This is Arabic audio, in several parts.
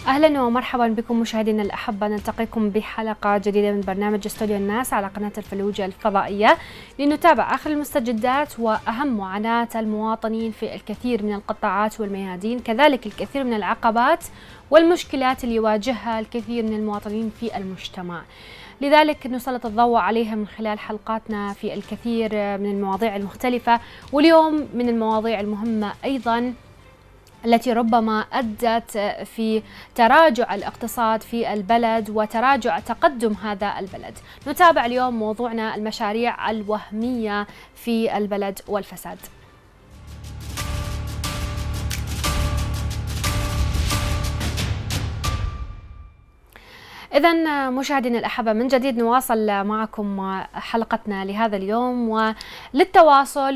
أهلا ومرحبا بكم مشاهدينا الأحبة، نلتقيكم بحلقة جديدة من برنامج استوديو الناس على قناة الفلوجة الفضائية لنتابع آخر المستجدات وأهم معاناة المواطنين في الكثير من القطاعات والميادين، كذلك الكثير من العقبات والمشكلات اللي يواجهها الكثير من المواطنين في المجتمع. لذلك نسلط الضوء عليها من خلال حلقاتنا في الكثير من المواضيع المختلفة، واليوم من المواضيع المهمة أيضا التي ربما أدت في تراجع الاقتصاد في البلد وتراجع تقدم هذا البلد. نتابع اليوم موضوعنا المشاريع الوهمية في البلد والفساد. إذا مشاهدينا الأحبة، من جديد نواصل معكم حلقتنا لهذا اليوم، وللتواصل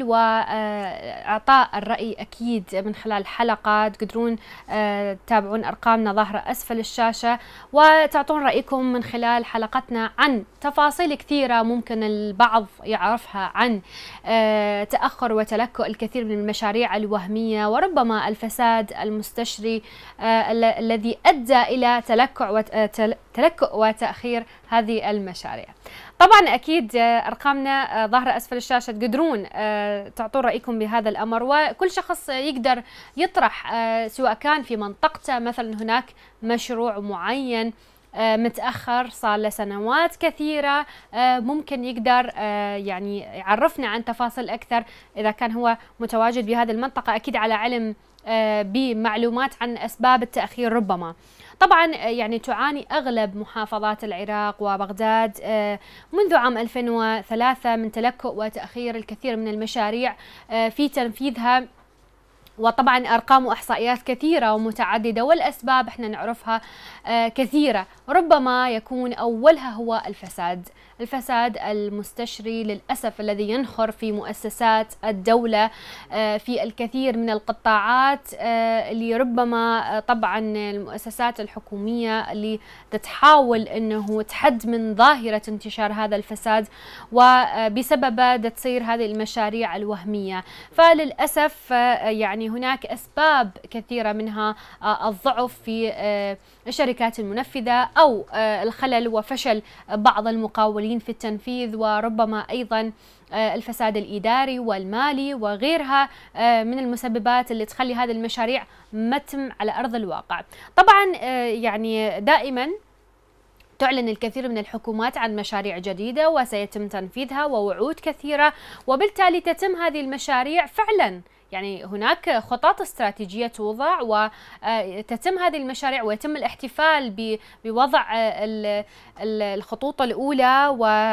وإعطاء الرأي أكيد من خلال الحلقة تقدرون تتابعون أرقامنا ظاهرة أسفل الشاشة وتعطون رأيكم من خلال حلقتنا عن تفاصيل كثيرة ممكن البعض يعرفها عن تأخر وتلكؤ الكثير من المشاريع الوهمية وربما الفساد المستشري الذي أدى إلى تلكؤ وتأخير هذه المشاريع. طبعا أكيد أرقامنا ظاهرة أسفل الشاشة، تقدرون تعطون رأيكم بهذا الأمر، وكل شخص يقدر يطرح سواء كان في منطقته مثلا هناك مشروع معين متأخر صار له سنوات كثيرة، ممكن يقدر يعني يعرفنا عن تفاصيل أكثر إذا كان هو متواجد بهذه المنطقة، أكيد على علم بمعلومات عن أسباب التأخير. ربما طبعا يعني تعاني أغلب محافظات العراق وبغداد منذ عام 2003 من تلكؤ وتأخير الكثير من المشاريع في تنفيذها، وطبعا أرقام وإحصائيات كثيرة ومتعددة، والأسباب احنا نعرفها كثيرة، ربما يكون أولها هو الفساد المستشري للأسف الذي ينخر في مؤسسات الدولة في الكثير من القطاعات، اللي ربما طبعا المؤسسات الحكومية اللي تحاول أنه تحد من ظاهرة انتشار هذا الفساد، وبسببه تصير هذه المشاريع الوهمية. فللأسف يعني هناك أسباب كثيرة، منها الضعف في الشركات المنفذة أو الخلل وفشل بعض المقاولين في التنفيذ، وربما أيضا الفساد الإداري والمالي وغيرها من المسببات اللي تخلي هذه المشاريع ما تتم على أرض الواقع. طبعا يعني دائما تعلن الكثير من الحكومات عن مشاريع جديدة وسيتم تنفيذها ووعود كثيرة، وبالتالي تتم هذه المشاريع فعلا، يعني هناك خطط استراتيجية توضع وتتم هذه المشاريع ويتم الاحتفال بوضع الخطوط الأولى،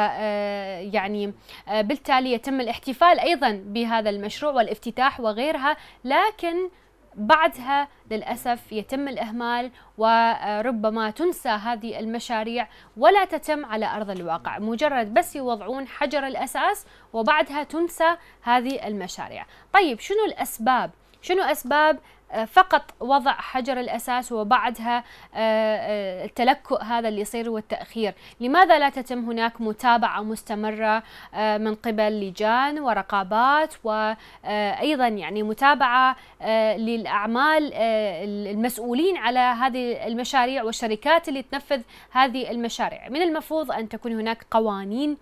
ويعني بالتالي يتم الاحتفال أيضا بهذا المشروع والافتتاح وغيرها، لكن بعدها للأسف يتم الإهمال وربما تنسى هذه المشاريع ولا تتم على أرض الواقع، مجرد بس يوضعون حجر الأساس وبعدها تنسى هذه المشاريع. طيب شنو أسباب فقط وضع حجر الأساس وبعدها التلكؤ هذا اللي يصير والتأخير؟ لماذا لا تتم هناك متابعة مستمرة من قبل لجان ورقابات، وأيضا يعني متابعة للأعمال المسؤولين على هذه المشاريع والشركات اللي تنفذ هذه المشاريع؟ من المفروض أن تكون هناك قوانين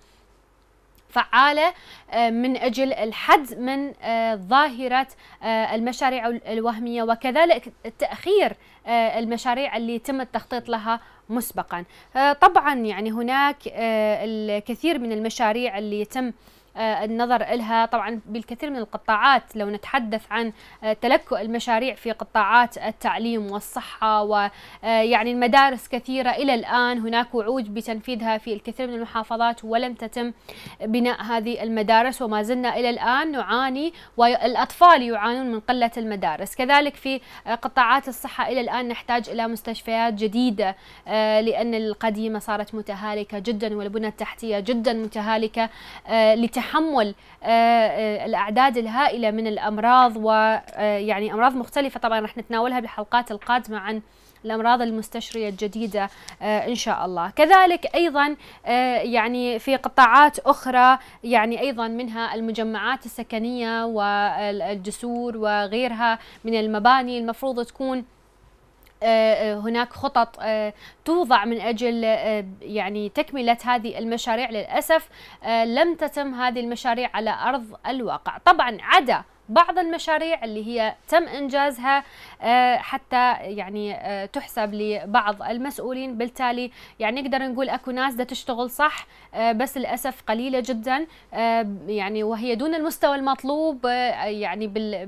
فعالة من أجل الحد من ظاهرة المشاريع الوهمية، وكذلك تأخير المشاريع اللي تم التخطيط لها مسبقا. طبعا يعني هناك الكثير من المشاريع اللي يتم النظر إلها طبعا بالكثير من القطاعات. لو نتحدث عن تلكؤ المشاريع في قطاعات التعليم والصحة ويعني المدارس كثيرة، إلى الآن هناك وعود بتنفيذها في الكثير من المحافظات ولم تتم بناء هذه المدارس، وما زلنا إلى الآن نعاني والأطفال يعانون من قلة المدارس. كذلك في قطاعات الصحة إلى الآن نحتاج إلى مستشفيات جديدة لأن القديمة صارت متهالكة جدا والبنى التحتية جدا متهالكة لتحمل الأعداد الهائلة من الأمراض، ويعني أمراض مختلفة طبعا رح نتناولها بالحلقات القادمة عن الأمراض المستشرية الجديدة إن شاء الله. كذلك أيضا يعني في قطاعات أخرى يعني أيضا منها المجمعات السكنية والجسور وغيرها من المباني المفروض تكون هناك خطط توضع من أجل يعني تكملة هذه المشاريع. للأسف لم تتم هذه المشاريع على أرض الواقع. طبعا عدا بعض المشاريع اللي هي تم إنجازها حتى يعني تحسب لبعض المسؤولين. بالتالي يعني نقدر نقول أكو ناس دا تشتغل صح، بس للأسف قليلة جدا، يعني وهي دون المستوى المطلوب يعني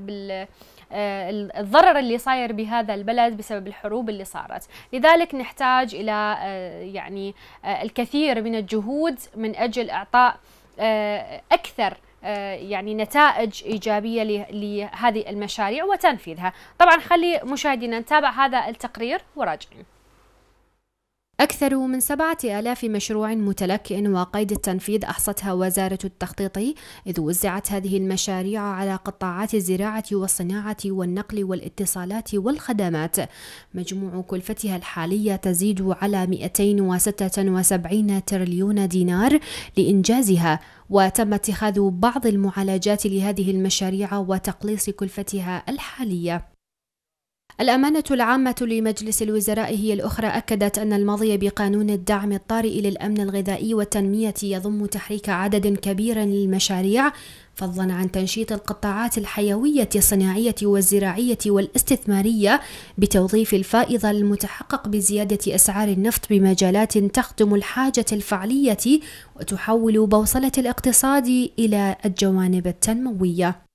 الضرر اللي صاير بهذا البلد بسبب الحروب اللي صارت. لذلك نحتاج إلى يعني الكثير من الجهود من أجل إعطاء أكثر يعني نتائج إيجابية لهذه المشاريع وتنفيذها. طبعا خلي مشاهدينا نتابع هذا التقرير وراجعين. أكثر من 7000 مشروع متلكئ وقيد التنفيذ أحصتها وزارة التخطيط، إذ وزعت هذه المشاريع على قطاعات الزراعة والصناعة والنقل والاتصالات والخدمات. مجموع كلفتها الحالية تزيد على 276 تريليون دينار لإنجازها، وتم اتخاذ بعض المعالجات لهذه المشاريع وتقليص كلفتها الحالية. الأمانة العامة لمجلس الوزراء هي الأخرى أكدت أن الماضي بقانون الدعم الطارئ للأمن الغذائي والتنمية يضم تحريك عدد كبير للمشاريع، فضلا عن تنشيط القطاعات الحيوية الصناعية والزراعية والاستثمارية بتوظيف الفائض المتحقق بزيادة أسعار النفط بمجالات تخدم الحاجة الفعلية وتحول بوصلة الاقتصاد إلى الجوانب التنموية.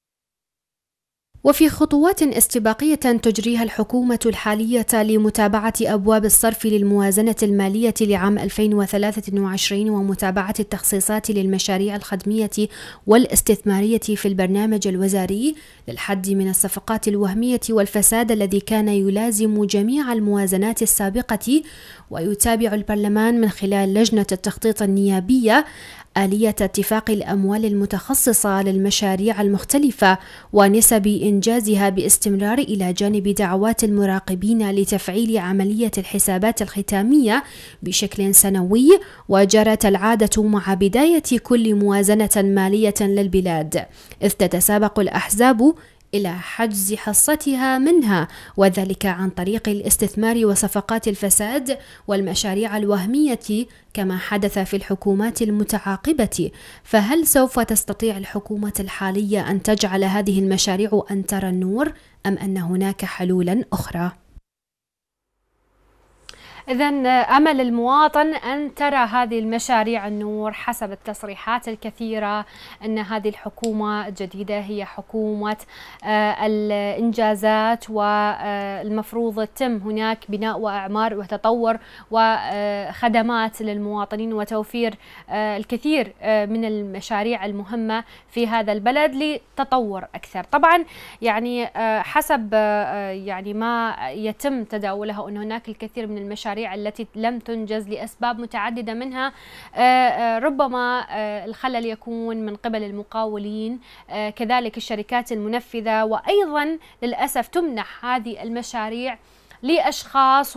وفي خطوات استباقية تجريها الحكومة الحالية لمتابعة أبواب الصرف للموازنة المالية لعام 2023 ومتابعة التخصيصات للمشاريع الخدمية والاستثمارية في البرنامج الوزاري للحد من الصفقات الوهمية والفساد الذي كان يلازم جميع الموازنات السابقة. ويتابع البرلمان من خلال لجنة التخطيط النيابية آلية اتفاق الأموال المتخصصة للمشاريع المختلفة ونسب إنجازها باستمرار، إلى جانب دعوات المراقبين لتفعيل عملية الحسابات الختامية بشكل سنوي. وجرت العادة مع بداية كل موازنة مالية للبلاد، إذ تتسابق الأحزاب إلى حجز حصتها منها، وذلك عن طريق الاستثمار وصفقات الفساد والمشاريع الوهمية كما حدث في الحكومات المتعاقبة. فهل سوف تستطيع الحكومة الحالية أن تجعل هذه المشاريع أن ترى النور، أم أن هناك حلولا أخرى؟ إذن أمل المواطن أن ترى هذه المشاريع النور. حسب التصريحات الكثيرة أن هذه الحكومة الجديدة هي حكومة الإنجازات، والمفروض تم هناك بناء وإعمار وتطور وخدمات للمواطنين وتوفير الكثير من المشاريع المهمة في هذا البلد لتطور أكثر. طبعا يعني حسب يعني ما يتم تداولها أن هناك الكثير من المشاريع التي لم تنجز لأسباب متعددة، منها ربما الخلل يكون من قبل المقاولين، كذلك الشركات المنفذة، وأيضا للأسف تمنح هذه المشاريع لأشخاص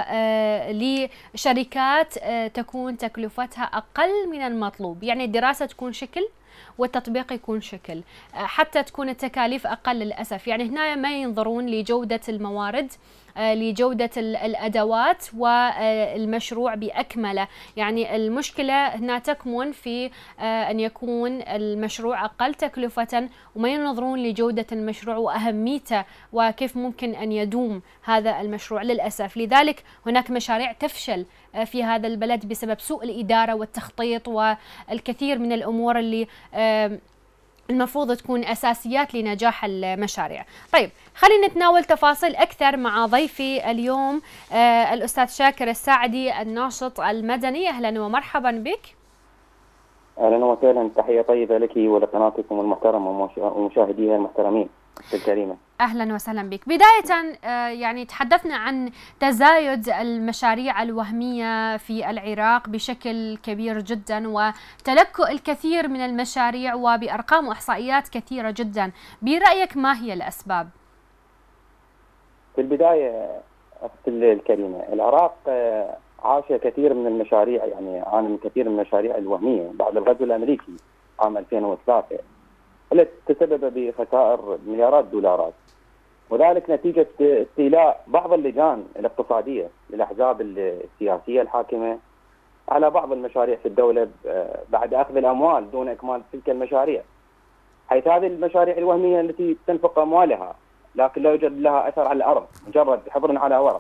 ولشركات تكون تكلفتها أقل من المطلوب. يعني الدراسة تكون شكل والتطبيق يكون شكل، حتى تكون التكاليف أقل للأسف. يعني هنا ما ينظرون لجودة الموارد، لجودة الأدوات والمشروع بأكمله. يعني المشكلة هنا تكمن في أن يكون المشروع أقل تكلفة، وما ينظرون لجودة المشروع وأهميته وكيف ممكن أن يدوم هذا المشروع للأسف. لذلك هناك مشاريع تفشل في هذا البلد بسبب سوء الإدارة والتخطيط والكثير من الأمور اللي المفروض تكون أساسيات لنجاح المشاريع. طيب خلينا نتناول تفاصيل أكثر مع ضيفي اليوم الأستاذ شاكر الساعدي الناشط المدني. أهلا ومرحبا بك. أهلا وسهلا، تحية طيبة لك ولقناتكم المحترمة ومشاهديها المحترمين الكريمة. أهلا وسهلا بك. بداية يعني تحدثنا عن تزايد المشاريع الوهمية في العراق بشكل كبير جدا، وتلكؤ الكثير من المشاريع وبأرقام وإحصائيات كثيرة جدا. برأيك ما هي الأسباب؟ في البداية أختي الكريمة، العراق عاش كثير من المشاريع، يعني عانى من كثير من المشاريع الوهمية بعد الغزو الأمريكي عام 2003 التي تسبب بخسائر مليارات الدولارات. وذلك نتيجة استيلاء بعض اللجان الاقتصادية للأحزاب السياسية الحاكمة على بعض المشاريع في الدولة بعد أخذ الأموال دون إكمال تلك المشاريع، حيث هذه المشاريع الوهمية التي تنفق أموالها لكن لا يوجد لها أثر على الأرض، مجرد حبر على ورق.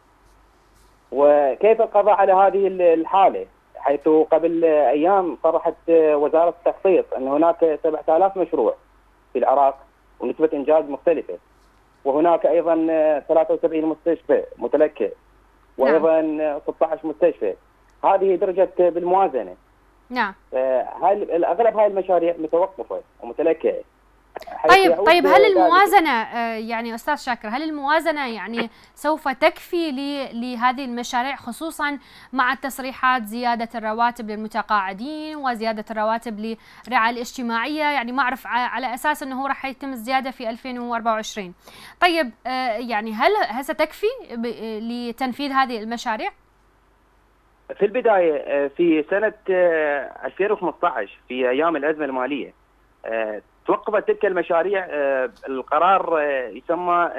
وكيف القضاء على هذه الحالة؟ حيث قبل أيام صرحت وزارة التخطيط أن هناك 7000 مشروع في العراق ونسبة إنجاز مختلفة، وهناك أيضا 73 مستشفى متلكئ، وأيضا 16 مستشفى. هذه درجت بالموازنة. نعم. أغلب هاي المشاريع متوقفة ومتلكئة. طيب هل الموازنة يعني أستاذ شاكر، هل الموازنة يعني سوف تكفي لهذه المشاريع، خصوصا مع التصريحات زيادة الرواتب للمتقاعدين وزيادة الرواتب للرعاية الاجتماعية؟ يعني ما أعرف على أساس أنه راح يتم الزيادة في 2024. طيب يعني هل ستكفي لتنفيذ هذه المشاريع؟ في البداية في سنة 2015 في أيام الأزمة المالية توقفت تلك المشاريع. القرار يسمى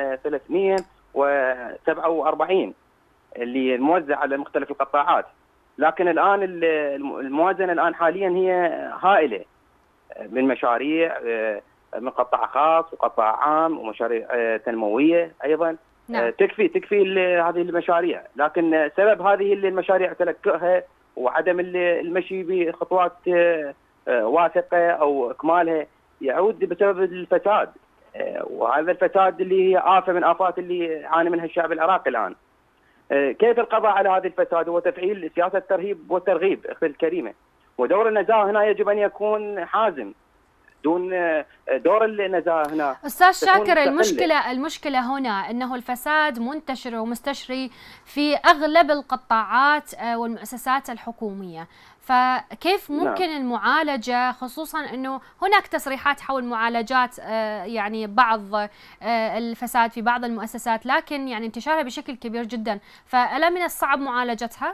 347 اللي موزع على مختلف القطاعات، لكن الآن الموازنة الآن حاليا هي هائلة من مشاريع من قطاع خاص وقطاع عام ومشاريع تنموية أيضا. نعم. تكفي هذه المشاريع، لكن سبب هذه المشاريع تلكؤها وعدم المشي بخطوات واثقة أو إكمالها يعود بسبب الفساد، وهذا الفساد اللي هي آفة من آفات اللي يعاني منها الشعب العراقي الآن. كيف القضاء على هذا الفساد؟ هو تفعيل سياسة الترهيب والترغيب أختي الكريمة، ودور النزاهة هنا يجب أن يكون حازم دون دور النزاهة هنا. أستاذ شاكر، المشكلة هنا أنه الفساد منتشر ومستشري في أغلب القطاعات والمؤسسات الحكومية، فكيف ممكن المعالجة، خصوصا أنه هناك تصريحات حول معالجات يعني بعض الفساد في بعض المؤسسات، لكن يعني انتشارها بشكل كبير جدا، فألا من الصعب معالجتها؟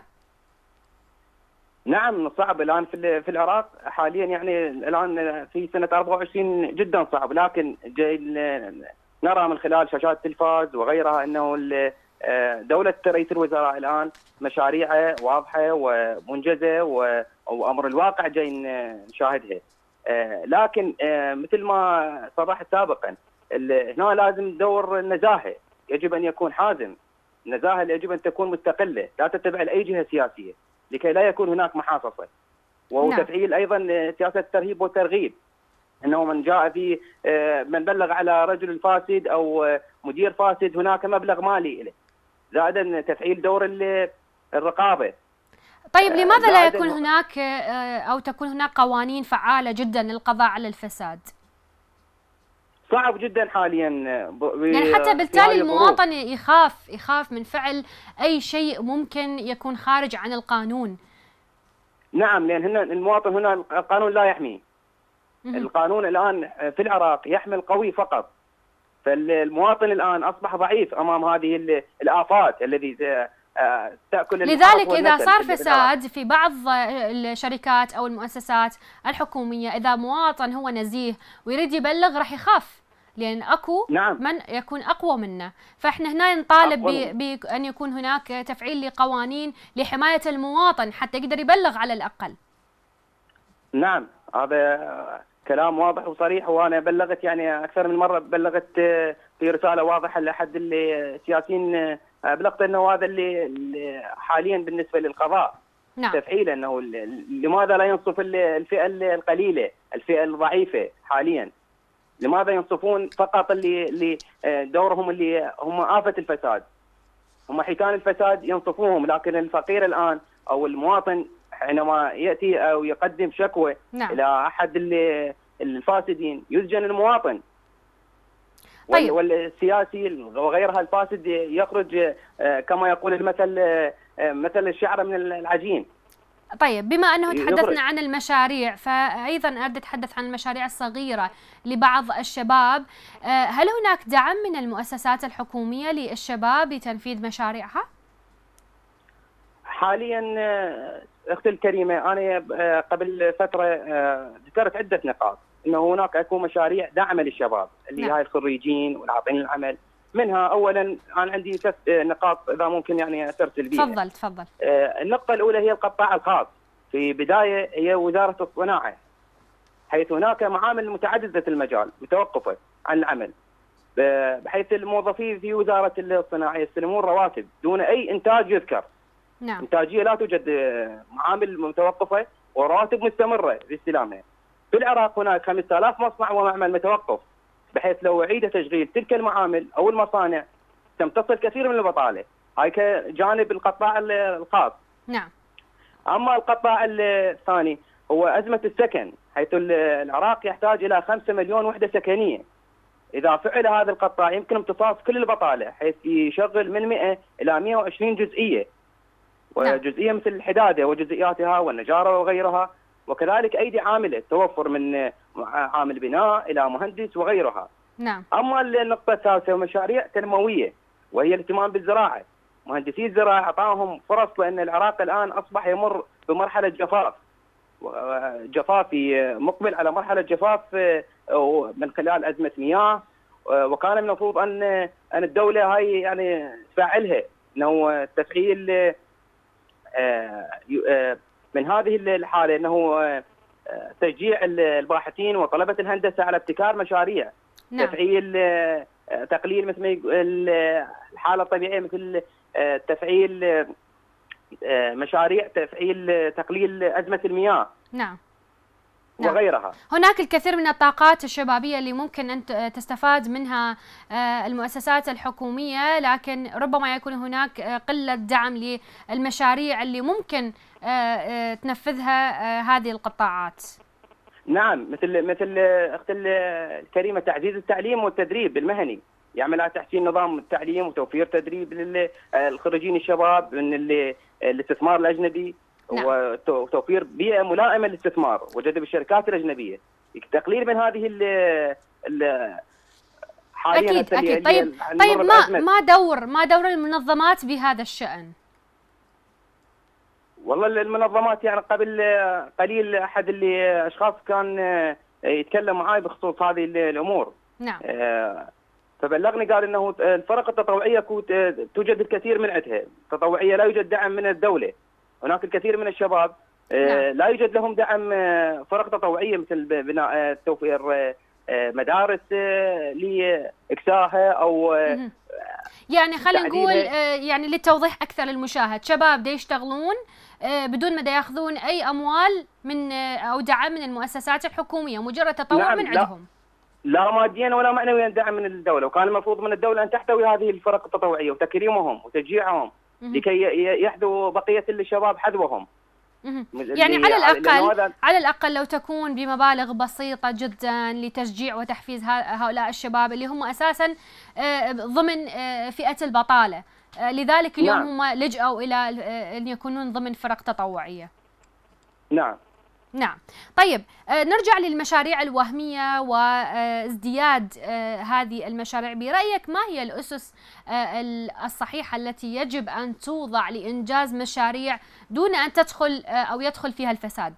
نعم صعب الآن في العراق حاليا، يعني الآن في سنة 24 جدا صعب، لكن نرى من خلال شاشات التلفاز وغيرها أنه دولة رئيس الوزراء الآن مشاريعه واضحة ومنجزة وأمر الواقع جاي نشاهدها. لكن مثل ما صرحت سابقا هنا لازم دور النزاهة يجب أن يكون حازم. النزاهة يجب أن تكون مستقلة لا تتبع لأي جهة سياسية لكي لا يكون هناك محاصصة. وهو تفعيل أيضا سياسة الترهيب والترغيب، أنه من جاء في من بلغ على رجل فاسد أو مدير فاسد هناك مبلغ مالي له، زائدا تفعيل دور الرقابة. طيب لماذا لا يكون هناك أو تكون هناك قوانين فعالة جدا للقضاء على الفساد؟ صعب جدا حاليا، يعني حتى بالتالي المواطن يخاف من فعل أي شيء ممكن يكون خارج عن القانون. نعم، لأن هنا المواطن هنا القانون لا يحميه. القانون الآن في العراق يحمي القوي فقط، فالمواطن الآن أصبح ضعيف أمام هذه الآفات الذي تأكل. لذلك إذا صار فساد في بعض الشركات أو المؤسسات الحكومية، إذا مواطن هو نزيه ويريد يبلغ راح يخاف، لأن أكو من يكون أقوى منه. فإحنا هنا نطالب بأن يكون هناك تفعيل لقوانين لحماية المواطن حتى يقدر يبلغ على الأقل. نعم، هذا كلام واضح وصريح، وأنا بلغت يعني أكثر من مرة، بلغت في رسالة واضحة لأحد السياسيين، أبلغت أنه هذا اللي حاليا بالنسبة للقضاء. نعم. تفعيله أنه لماذا لا ينصف الفئة القليلة، الفئة الضعيفة حاليا؟ لماذا ينصفون فقط اللي دورهم اللي هم آفة الفساد، هم حيتان الفساد ينصفوهم، لكن الفقير الآن أو المواطن حينما يأتي أو يقدم شكوى إلى أحد الفاسدين يسجن المواطن. طيب. والسياسي وغيرها الفاسد يخرج كما يقول المثل مثل الشعر من العجين. طيب، بما أنه تحدثنا عن المشاريع، فأيضا أريد أتحدث عن المشاريع الصغيرة لبعض الشباب. هل هناك دعم من المؤسسات الحكومية للشباب لتنفيذ مشاريعها؟ حاليا أختي الكريمة، أنا قبل فترة ذكرت عدة نقاط، أنه هناك أكو مشاريع دعم للشباب اللي هاي الخريجين والعاطلين العمل، منها اولا انا عندي 3 نقاط اذا ممكن يعني ترسل بيها. تفضل تفضل. النقطه الاولى هي القطاع الخاص. في بدايه هي وزاره الصناعه، حيث هناك معامل متعدده المجال متوقفه عن العمل، بحيث الموظفين في وزاره الصناعه يستلمون رواتب دون اي انتاج يذكر. نعم. انتاجيه لا توجد، معامل متوقفه ورواتب مستمره في استلامها. في العراق هناك 5000 مصنع ومعمل متوقف، بحيث لو اعيد تشغيل تلك المعامل او المصانع تمتص الكثير من البطاله. هاي كجانب القطاع الخاص. نعم. اما القطاع الثاني هو ازمه السكن، حيث العراق يحتاج الى 5 مليون وحده سكنيه. اذا فعل هذا القطاع يمكن امتصاص كل البطاله، حيث يشغل من 100 الى 120 جزئيه، وجزئيه مثل الحداده وجزئياتها والنجاره وغيرها، وكذلك ايدي عامله توفر من عامل بناء الى مهندس وغيرها. نعم. اما النقطه الثالثه مشاريع تنمويه، وهي الاهتمام بالزراعه. مهندسي الزراعه اعطاهم فرص، لان العراق الان اصبح يمر بمرحله جفاف مقبل على مرحله جفاف من خلال ازمه مياه، وكان من المفروض ان الدوله هاي يعني تفعلها، انه تفعيل من هذه الحاله، انه تشجيع الباحثين وطلبه الهندسه على ابتكار مشاريع. نعم. تفعيل تقليل مثل الحاله الطبيعيه، مثل تفعيل مشاريع تفعيل تقليل ازمه المياه. نعم. وغيرها. هناك الكثير من الطاقات الشبابية اللي ممكن أن تستفاد منها المؤسسات الحكومية، لكن ربما يكون هناك قلة دعم للمشاريع اللي ممكن تنفذها هذه القطاعات. نعم، مثل اختي الكريمة تعزيز التعليم والتدريب المهني، يعمل على تحسين نظام التعليم وتوفير تدريب للخريجين الشباب من الاستثمار الأجنبي. نعم. وتوفير بيئة ملائمة للاستثمار وجذب الشركات الأجنبية. تقليل من هذه حاليا. أكيد. طيب ما دور المنظمات بهذا الشأن؟ والله المنظمات يعني قبل قليل أحد أشخاص كان يتكلم معي بخصوص هذه الأمور. نعم. فبلغني قال انه الفرق التطوعيه توجد الكثير من عندها، التطوعيه لا يوجد دعم من الدوله. هناك الكثير من الشباب لا يوجد لهم دعم فرق تطوعيه، مثل بناء توفير مدارس لاكساها او يعني خلينا نقول يعني للتوضيح اكثر للمشاهد، شباب دا يشتغلون بدون ما دا ياخذون اي اموال من او دعم من المؤسسات الحكوميه، مجرد تطوع. نعم. من عندهم. لا ماديا ولا معنويا دعم من الدوله، وكان المفروض من الدوله ان تحتوي هذه الفرق التطوعيه وتكريمهم وتشجيعهم لكي يحذو بقيه الشباب حذوهم. يعني على الاقل لو تكون بمبالغ بسيطه جدا لتشجيع وتحفيز هؤلاء الشباب اللي هم اساسا ضمن فئه البطاله، لذلك اليوم. نعم. هم لجأوا الى ان يكونون ضمن فرق تطوعيه. نعم. نعم. طيب نرجع للمشاريع الوهمية وازدياد هذه المشاريع. برأيك ما هي الأسس الصحيحة التي يجب أن توضع لإنجاز مشاريع دون أن تدخل أو يدخل فيها الفساد؟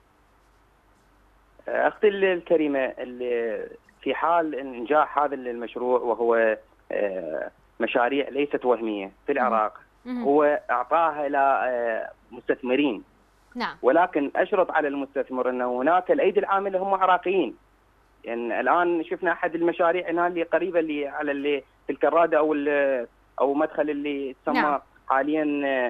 أختي الكريمة، في حال إنجاح هذا المشروع، وهو مشاريع ليست وهمية في العراق، هو أعطاها إلى مستثمرين. نعم. ولكن اشرط على المستثمر ان هناك الايدي العامله هم عراقيين. يعني الان شفنا احد المشاريع هنا اللي قريبه اللي على اللي في الكراده او مدخل اللي يسمى. نعم. حاليا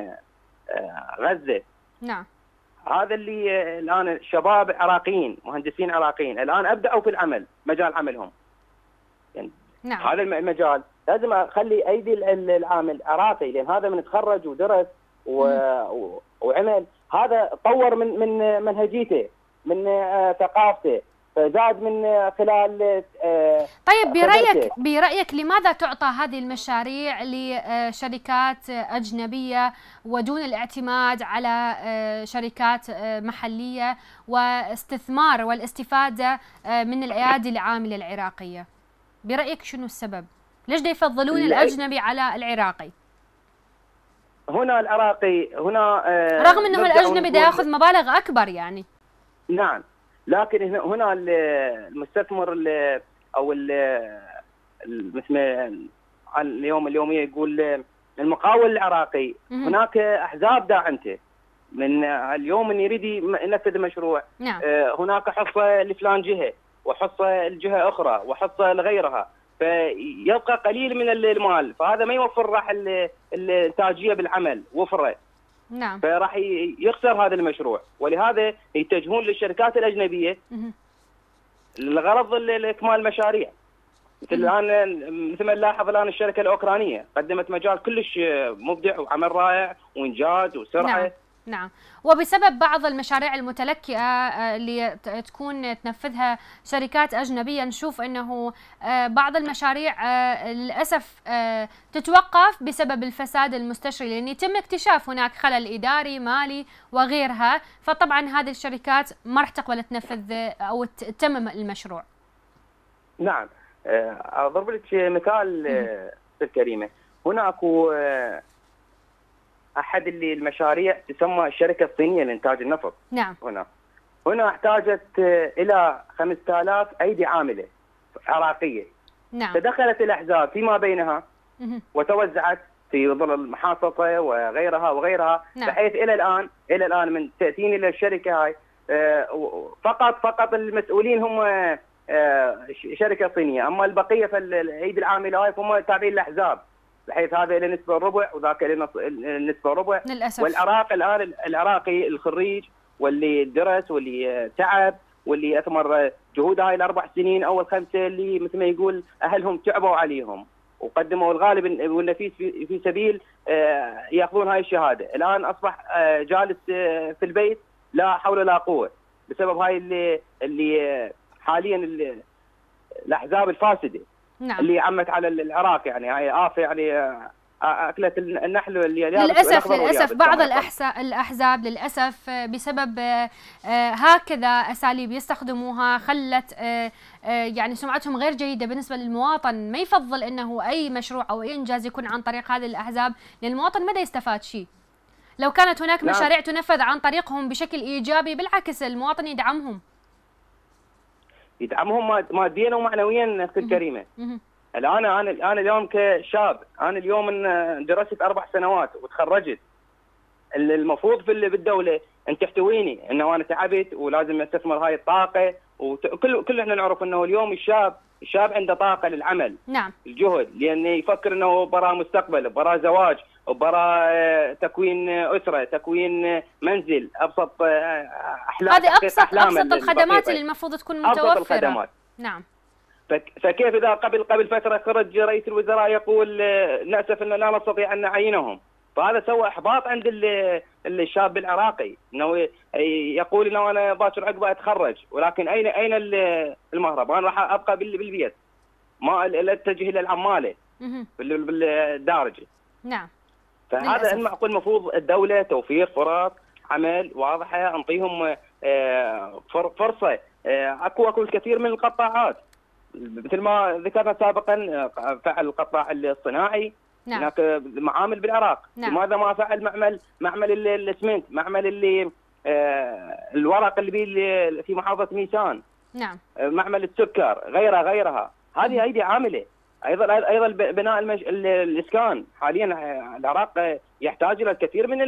غزه. نعم. هذا اللي الان شباب عراقيين مهندسين عراقيين الان ابدعوا في العمل، مجال عملهم. يعني نعم. هذا المجال لازم اخلي ايدي العامل عراقي، لان هذا من تخرج ودرس وعمل، هذا طور من منهجيته، من ثقافته، فزاد من خلال. طيب برأيك لماذا تعطى هذه المشاريع لشركات أجنبية ودون الاعتماد على شركات محلية واستثمار والاستفادة من الأيادي العاملة العراقية؟ برأيك شنو السبب؟ ليش دا يفضلون الأجنبي على العراقي؟ هنا العراقي رغم انه الاجنبي ده ياخذ مبالغ اكبر يعني. نعم، لكن هنا المستثمر او مثل على اليوميه يقول المقاول العراقي هناك احزاب داعمته من اليوم من يريد ينفذ مشروع. نعم. هناك حصه لفلان جهه وحصه لجهه اخرى وحصه لغيرها، فيبقى قليل من المال، فهذا ما يوفر راح الانتاجيه بالعمل وفره. نعم. فراح يخسر هذا المشروع، ولهذا يتجهون للشركات الاجنبيه لغرض اكمال المشاريع. مثل الان مثل ما نلاحظ الان الشركه الاوكرانيه قدمت مجال كلش مبدع وعمل رائع وانجاز وسرعه. نعم. نعم. وبسبب بعض المشاريع المتلكئة اللي تكون تنفذها شركات أجنبية نشوف أنه بعض المشاريع للأسف تتوقف بسبب الفساد المستشري، لأن يتم اكتشاف هناك خلل إداري مالي وغيرها، فطبعا هذه الشركات ما راح تقبل تنفذ أو تتمم المشروع. نعم. أضرب لك مثال الكريمة. هناك احد المشاريع تسمى الشركه الصينيه لانتاج النفط. نعم. هنا احتاجت الى 5000 ايدي عامله عراقيه. نعم. تدخلت الاحزاب فيما بينها وتوزعت في ظل المحاصصه وغيرها. نعم. بحيث الى الان من تاتين الى الشركه هاي فقط المسؤولين هم شركه صينيه، اما البقيه فالايدي العامله هاي هم تابعين للاحزاب، بحيث هذا الى نسبه ربع وذاك الى نسبه ربع للاسف. والعراق الان العراقي الخريج واللي درس واللي تعب واللي اثمر جهود هاي الاربع سنين او الخمسه اللي مثل ما يقول اهلهم تعبوا عليهم وقدموا الغالب والنفيس في سبيل ياخذون هاي الشهاده، الان اصبح جالس في البيت لا حول ولا قوه بسبب هاي اللي حاليا الاحزاب الفاسده. نعم. اللي عمت على العراق، يعني هاي آفة، يعني أكلت النحل اللي للأسف بعض الأحزاب للأسف بسبب هكذا أساليب يستخدموها خلت يعني سمعتهم غير جيدة بالنسبة للمواطن، ما يفضل أنه أي مشروع أو أي إنجاز يكون عن طريق هذه الأحزاب، لأن المواطن ما يستفاد شيء. لو كانت هناك مشاريع تنفذ عن طريقهم بشكل إيجابي بالعكس المواطن يدعمهم ماديا ومعنويا اختي الكريمه. الان انا اليوم كشاب، انا اليوم درست 4 سنوات وتخرجت، المفروض بالدوله ان تحتويني انه انا تعبت ولازم استثمر هاي الطاقه، وكل احنا نعرف انه اليوم الشاب عنده طاقه للعمل. نعم. الجهد، لانه يفكر انه براه مستقبل، براه زواج، وبراه تكوين اسره، تكوين منزل، ابسط احلام. هذه ابسط الخدمات اللي المفروض تكون متوفره. ابسط الخدمات. نعم. فكيف اذا قبل فتره خرج رئيس الوزراء يقول ناسف ان لا نستطيع ان نعينهم، فهذا سوى احباط عند الشاب العراقي، انه يقول انه انا باكر عقبه اتخرج، ولكن اين المهرب؟ انا راح ابقى بالبيت، ما اتجه للعماله بالدارجه. نعم. فهذا المعقول، المفروض الدوله توفير فرص عمل واضحه، انطيهم فرصه. اكو الكثير من القطاعات مثل ما ذكرنا سابقا، فعل القطاع الصناعي. نعم. هناك معامل بالعراق. نعم. لماذا ما فعل معمل الاسمنت، معمل اللي الورق اللي في محافظه ميسان. نعم. معمل السكر، غيرها. هذه ايدي عامله. ايضا بناء الاسكان، حاليا العراق يحتاج الى الكثير من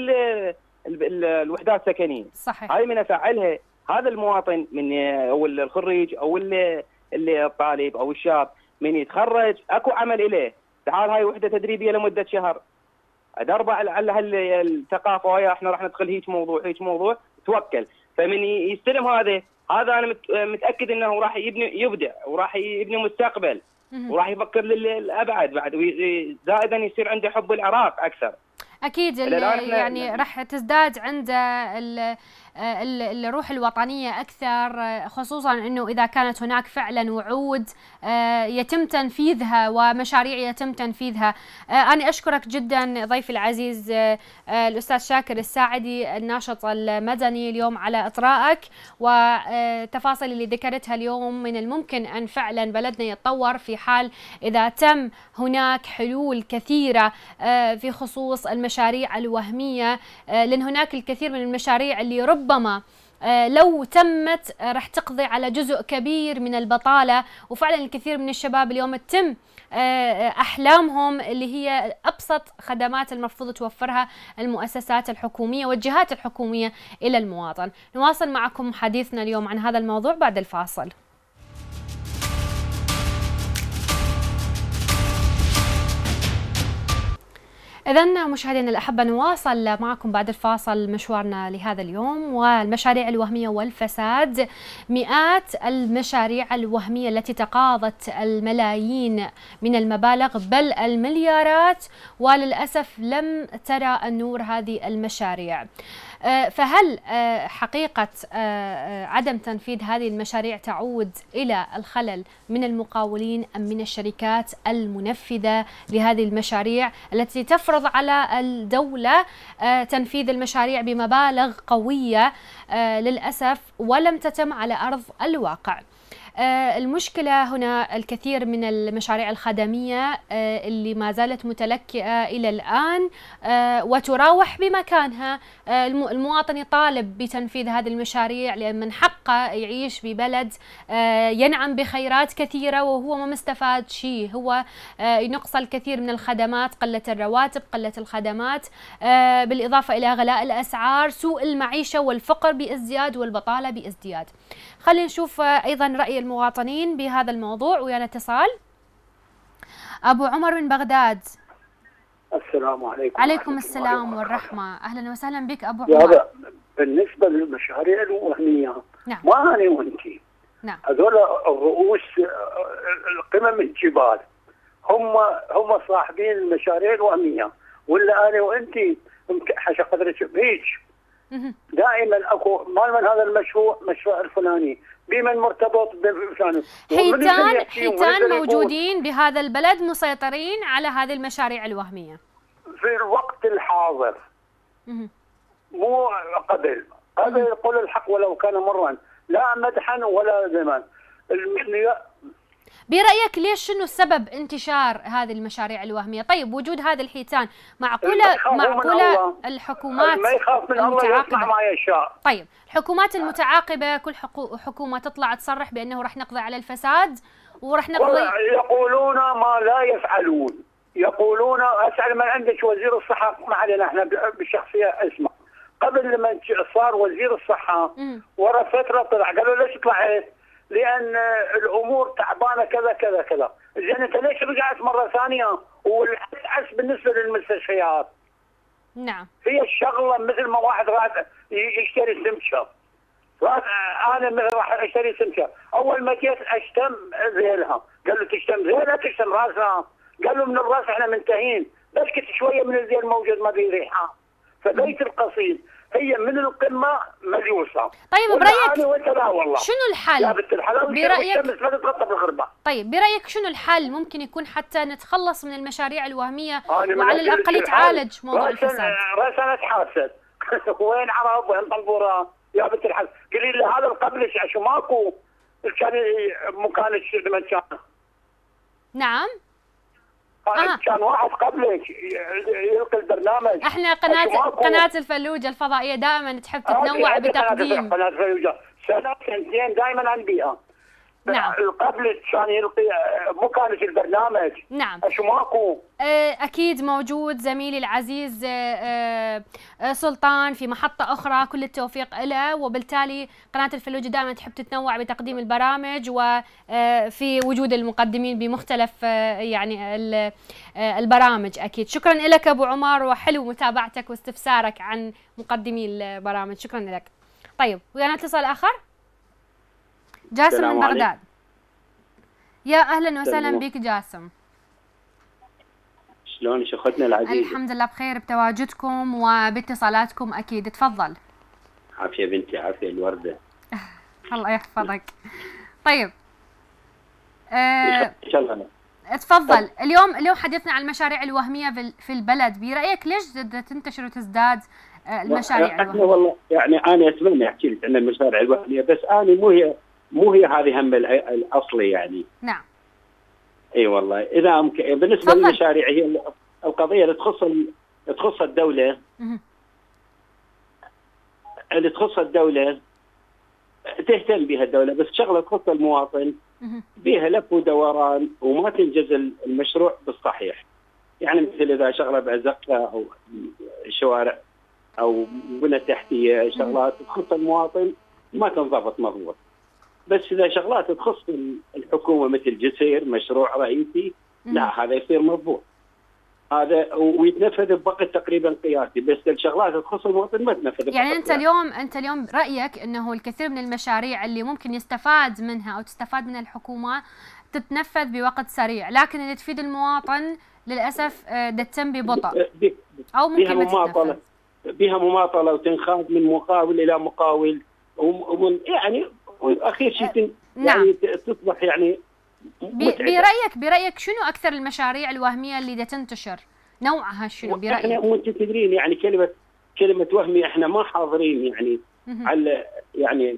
الوحدات السكنيه. صحيح. هاي من افعلها هذا المواطن من او الخريج او الطالب او الشاب من يتخرج اكو عمل اليه، تعال هاي وحده تدريبيه لمده شهر، ادرب على الثقافه، ويا احنا راح ندخل هيك موضوع توكل. فمن يستلم هذا انا متاكد انه راح يبدع وراح يبني مستقبل وراح يفكر للابعد بعد، زائدا يصير عنده حب العراق اكثر. اكيد يعني راح تزداد عنده الروح الوطنية أكثر، خصوصا أنه إذا كانت هناك فعلا وعود يتم تنفيذها ومشاريع يتم تنفيذها. أنا أشكرك جدا ضيفي العزيز الأستاذ شاكر الساعدي الناشط المدني اليوم على إطرائك وتفاصيل اللي ذكرتها اليوم. من الممكن أن فعلا بلدنا يتطور في حال إذا تم هناك حلول كثيرة في خصوص المشاريع الوهمية، لأن هناك الكثير من المشاريع اللي ربما لو تمت راح تقضي على جزء كبير من البطالة، وفعلا الكثير من الشباب اليوم تتم أحلامهم اللي هي أبسط خدمات المفروض توفرها المؤسسات الحكومية والجهات الحكومية إلى المواطن. نواصل معكم حديثنا اليوم عن هذا الموضوع بعد الفاصل. إذن مشاهدينا الأحبة، نواصل معكم بعد الفاصل مشوارنا لهذا اليوم. والمشاريع الوهمية والفساد، مئات المشاريع الوهمية التي تقاضت الملايين من المبالغ بل المليارات، وللأسف لم ترى النور هذه المشاريع. فهل حقيقة عدم تنفيذ هذه المشاريع تعود إلى الخلل من المقاولين أم من الشركات المنفذة لهذه المشاريع التي تفرض على الدولة تنفيذ المشاريع بمبالغ قوية للأسف ولم تتم على أرض الواقع؟ المشكلة هنا الكثير من المشاريع الخدمية اللي ما زالت متلكئة إلى الآن وتراوح بمكانها. المواطن يطالب بتنفيذ هذه المشاريع لأن من حقه يعيش ببلد ينعم بخيرات كثيرة وهو ما مستفاد شيء. هو ينقص الكثير من الخدمات، قلة الرواتب، قلة الخدمات، بالإضافة إلى غلاء الأسعار، سوء المعيشة والفقر بازدياد والبطالة بازدياد. خلينا نشوف أيضا رأي المواطنين بهذا الموضوع. ويانا اتصال أبو عمر من بغداد. السلام عليكم. عليكم السلام والرحمة. أهلا وسهلا بك أبو عمر. بالنسبة للمشاريع الوهمية، نعم. ما أنا وأنتي، نعم. هذول الرؤوس قمم الجبال هم صاحبين المشاريع الوهمية، ولا أنا وأنتي حشا قدرك بهيج. دائما اكو مال من هذا مشروع الفلاني بمن مرتبط بفلان. حيتان موجودين بهذا البلد مسيطرين على هذه المشاريع الوهمية في الوقت الحاضر، مو قبل قل الحق ولو كان مرا، لا مدحا ولا ذما. برأيك ليش شنو السبب انتشار هذه المشاريع الوهمية؟ طيب وجود هذه الحيتان معقولة الحكومات ما يخاف من الله يسمع ما يشاء. طيب الحكومات المتعاقبة كل حكومة تطلع تصرح بأنه رح نقضي على الفساد ورح نقضي، يقولون ما لا يفعلون. يقولون أسأل من عندك وزير الصحة، ما علينا احنا بالشخصية اسمه، قبل لما صار وزير الصحة ورا فترة طلع قالوا ليش طلعت؟ لأن الأمور تعبانة كذا كذا كذا. زين أنت ليش رجعت مرة ثانية؟ والأسعس بالنسبة للمستشفيات. نعم. هي الشغلة مثل ما واحد راح يشتري سمكة. أنا راح أشتري سمكة، أول ما جيت أشتم ذيلها، قال له تشتم ذيلها تشتم راسها، قال له من الراس احنا منتهين، بس كنت شوية من الذيل موجود ما بيه ريحة. فبيت القصيد هي من القمة مليوسة. طيب برأيك شنو الحل؟ برأيك طيب برأيك شنو الحل ممكن يكون حتى نتخلص من المشاريع الوهمية وعلى الأقل يتعالج موضوع الفساد؟ راسنا تحاسد وين عرب وين طنبورة يا بنت الحل. قولي لي هذا القبلش عشو ماكو كان مكانش لمن كان. نعم. كان واحد قبلك يلقي البرنامج. احنا قناة الفلوجة الفضائية دائما تحب تتنوع بتقديم. قناة الفلوجة سنة سنتين دائما عن بيئة. نعم. قبلك كان يلقي مو كانت البرنامج. نعم. شو ماكو؟ اكيد موجود زميلي العزيز سلطان في محطة اخرى، كل التوفيق له، وبالتالي قناة الفلوجة دائما تحب تتنوع بتقديم البرامج وفي وجود المقدمين بمختلف يعني البرامج. اكيد شكرا لك ابو عمر، وحلو متابعتك واستفسارك عن مقدمي البرامج، شكرا لك. طيب ويانا اتصال اخر، جاسم من بغداد. يا اهلا وسهلا بك جاسم. شلون شيختنا العزيزة؟ الحمد لله بخير بتواجدكم وباتصالاتكم اكيد، تفضل. عافية بنتي، عافية الوردة. الله يحفظك. طيب ان شاء الله. تفضل. اليوم حديثنا عن المشاريع الوهمية في البلد، برأيك ليش تنتشر وتزداد المشاريع الوهمية؟ والله يعني انا اتمنى احكي لك عن المشاريع الوهمية، بس انا مو هي هذه هم الاصلي يعني. نعم. اي والله اذا بالنسبه للمشاريع هي القضيه اللي تخص الدوله، اللي تخص الدوله تهتم بها الدوله، بس شغله تخص المواطن بها لف ودوران وما تنجز المشروع بالصحيح. يعني مثل اذا شغله بازقه او شوارع او بنى تحتيه، شغلات تخص المواطن ما تنضبط مضبوط. بس اذا شغلات تخص الحكومه مثل جسير مشروع رئيسي، لا هذا يصير مضبوط، هذا ويتنفذ بوقت تقريبا قياسي. بس الشغلات تخص المواطن ما تنفذ. يعني انت اليوم رايك انه الكثير من المشاريع اللي ممكن يستفاد منها او تستفاد منها الحكومه تتنفذ بوقت سريع، لكن اللي تفيد المواطن للاسف تتم ببطء او ممكن ما تتنفذ. بها مماطله وتنخاذ من مقاول الى مقاول، يعني واخير شيء يعني تصبح يعني برأيك شنو أكثر المشاريع الوهمية اللي تنتشر؟ نوعها شنو برأيك؟ احنا وانت تدرين يعني كلمة وهمي احنا ما حاضرين يعني على يعني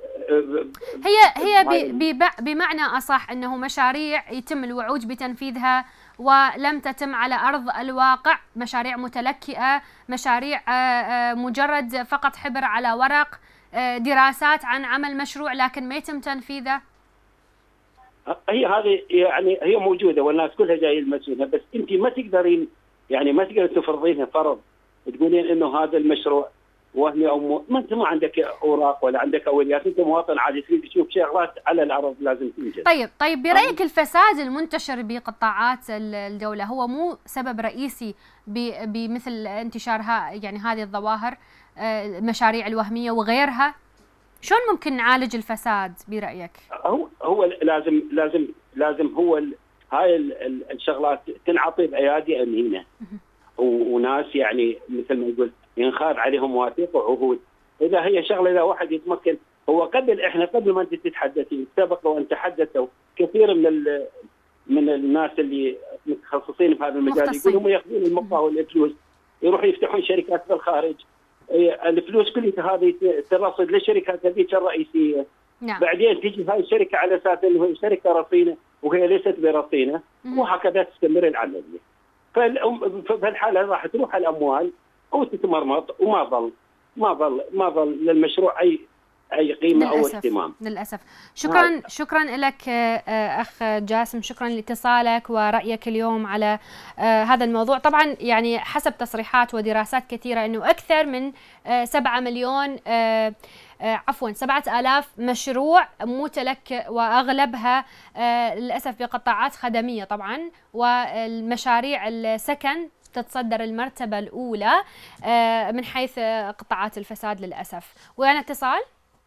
هي بمعنى أصح أنه مشاريع يتم الوعود بتنفيذها ولم تتم على أرض الواقع، مشاريع متلكئة، مشاريع مجرد فقط حبر على ورق، دراسات عن عمل مشروع لكن ما يتم تنفيذه. هي هذه يعني هي موجوده والناس كلها جايه يلمسونها، بس انت ما تقدرين يعني ما تقدرين تفرضينها فرض تقولين انه هذا المشروع وهمي او ما انت ما عندك اوراق ولا عندك اوليات، انت مواطن عادي تريد تشوف شغلات على الارض لازم تنجز. طيب برايك الفساد المنتشر بقطاعات الدوله هو مو سبب رئيسي بمثل انتشارها يعني هذه الظواهر المشاريع الوهميه وغيرها؟ شلون ممكن نعالج الفساد برايك؟ هو لازم هو هاي الشغلات تنعطي بايادي امينه وناس يعني مثل ما يقول ينخاذ عليهم مواثيق وعهود. اذا هي شغله اذا واحد يتمكن، هو قبل ما انت تتحدثين سبق وان تحدثوا كثير من الناس اللي متخصصين في هذا المجال يقولوا هم ياخذون المقاول الفلوس يروحوا يفتحون شركات في الخارج، الفلوس كلها هذه ترصد للشركات هذيك الرئيسيه. نعم. بعدين تجي هاي الشركه على اساس انه هي شركه رصينه وهي ليست برصينه، وهكذا تستمر العمليه. فالحاله راح تروح الاموال وتتمرمط وما ظل للمشروع اي قيمه او اهتمام للاسف. شكرا لك اخ جاسم، شكرا لاتصالك ورأيك اليوم على هذا الموضوع. طبعا يعني حسب تصريحات ودراسات كثيره انه اكثر من 7,000 مشروع متلكئ واغلبها للاسف بقطاعات خدميه طبعا، والمشاريع السكن تتصدر المرتبه الاولى من حيث قطاعات الفساد للاسف. ويانا اتصال.